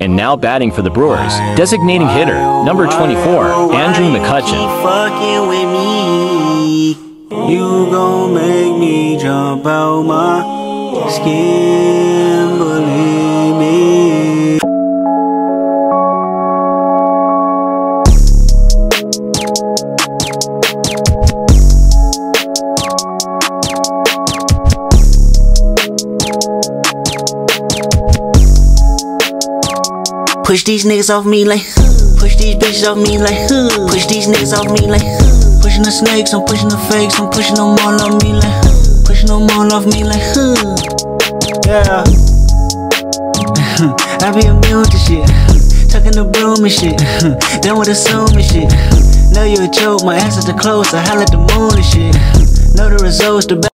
and now batting for the Brewers, designating hitter, number 24, Andrew McCutchen. Fucking with me, you gon' make me jump out my skin, believe me. Push these niggas off me like, push these bitches off me like, push these niggas off me like, pushing the snakes, I'm pushing the fakes, I'm pushing them all off me like, pushing them all off me like, yeah. I be immune to shit, tucking the broom and shit, done with assuming shit. Know you a joke, my answers are close, I holla at the moon and shit. Know the results, the